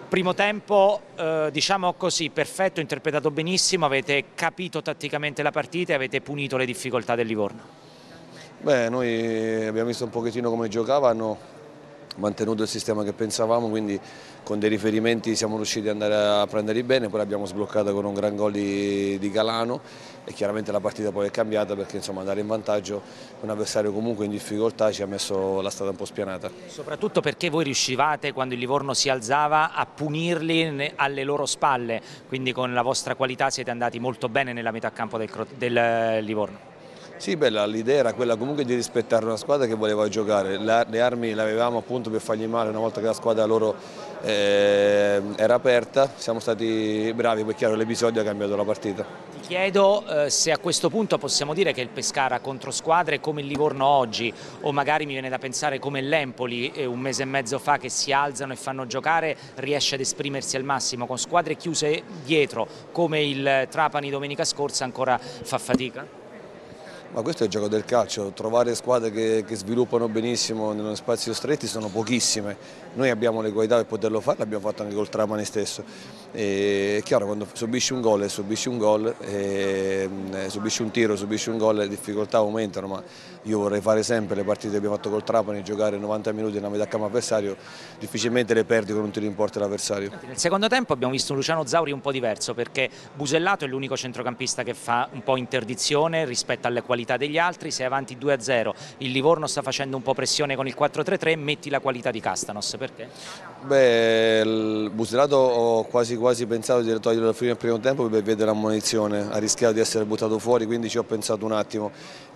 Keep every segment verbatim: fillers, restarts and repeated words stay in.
Primo tempo, eh, diciamo così, perfetto, interpretato benissimo, avete capito tatticamente la partita e avete punito le difficoltà del Livorno. Beh, noi abbiamo visto un pochettino come giocavano, mantenuto il sistema che pensavamo, quindi con dei riferimenti siamo riusciti ad andare a prenderli bene, poi l'abbiamo sbloccata con un gran gol di, di Galano e chiaramente la partita poi è cambiata perché insomma, andare in vantaggio un avversario comunque in difficoltà ci ha messo la strada un po' spianata. Soprattutto perché voi riuscivate, quando il Livorno si alzava, a punirli alle loro spalle, quindi con la vostra qualità siete andati molto bene nella metà campo del, del Livorno. Sì, bella, l'idea era quella comunque di rispettare una squadra che voleva giocare, le armi le avevamo appunto per fargli male una volta che la squadra loro eh, era aperta, siamo stati bravi, poi chiaro l'episodio ha cambiato la partita. Ti chiedo eh, se a questo punto possiamo dire che il Pescara contro squadre come il Livorno oggi, o magari mi viene da pensare come l'Empoli eh, un mese e mezzo fa, che si alzano e fanno giocare, riesce ad esprimersi al massimo, con squadre chiuse dietro come il Trapani domenica scorsa ancora fa fatica? Ma questo è il gioco del calcio, trovare squadre che, che sviluppano benissimo nello spazio stretti sono pochissime, noi abbiamo le qualità per poterlo fare, l'abbiamo fatto anche col Trapani stesso. E è chiaro, quando subisci un gol e subisci un gol, e, e subisci un tiro, subisci un gol, le difficoltà aumentano, ma io vorrei fare sempre le partite che abbiamo fatto col Trapani, giocare novanta minuti nella metà campo avversario, difficilmente le perdi con un tiro in porta l'avversario. Nel secondo tempo abbiamo visto un Luciano Zauri un po' diverso, perché Busellato è l'unico centrocampista che fa un po' interdizione rispetto alle qualità degli altri, sei avanti due a zero, il Livorno sta facendo un po' pressione con il quattro tre tre, metti la qualità di Castanos, perché? Beh, il Busellato ho quasi quasi pensato di toglierlo alla fine del primo tempo per vedere l'ammonizione, ha rischiato di essere buttato fuori, quindi ci ho pensato un attimo.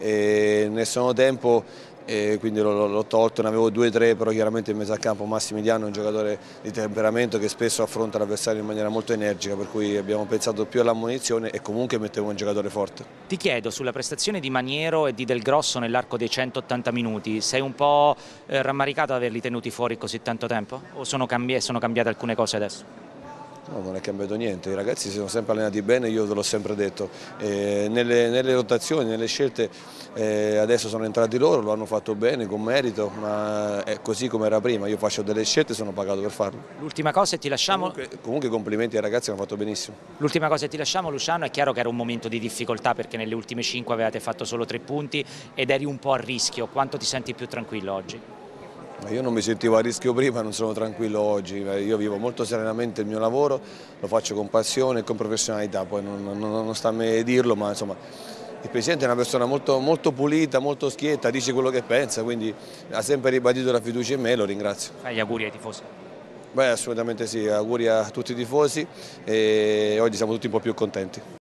E nel secondo tempo e quindi l'ho tolto, ne avevo due tre, però chiaramente in mezzo al campo Massimiliano è un giocatore di temperamento che spesso affronta l'avversario in maniera molto energica, per cui abbiamo pensato più all'ammonizione e comunque mettevo un giocatore forte. Ti chiedo, sulla prestazione di Maniero e di Del Grosso nell'arco dei centottanta minuti, sei un po' eh, rammaricato ad averli tenuti fuori così tanto tempo? O sono, cambi sono cambiate alcune cose adesso? No, non è cambiato niente, i ragazzi si sono sempre allenati bene, io te l'ho sempre detto, eh, nelle, nelle rotazioni, nelle scelte eh, adesso sono entrati loro, lo hanno fatto bene, con merito, ma è così come era prima, io faccio delle scelte e sono pagato per farlo. L'ultima cosa e ti lasciamo... Comunque, comunque complimenti ai ragazzi, hanno fatto benissimo. L'ultima cosa e ti lasciamo Luciano, è chiaro che era un momento di difficoltà perché nelle ultime cinque avevate fatto solo tre punti ed eri un po' a rischio, quanto ti senti più tranquillo oggi? Io non mi sentivo a rischio prima, non sono tranquillo oggi, io vivo molto serenamente il mio lavoro, lo faccio con passione e con professionalità, poi non, non, non sta a me dirlo, ma insomma il Presidente è una persona molto, molto pulita, molto schietta, dice quello che pensa, quindi ha sempre ribadito la fiducia in me e lo ringrazio. Fai gli auguri ai tifosi? Beh, assolutamente sì, auguri a tutti i tifosi e oggi siamo tutti un po' più contenti.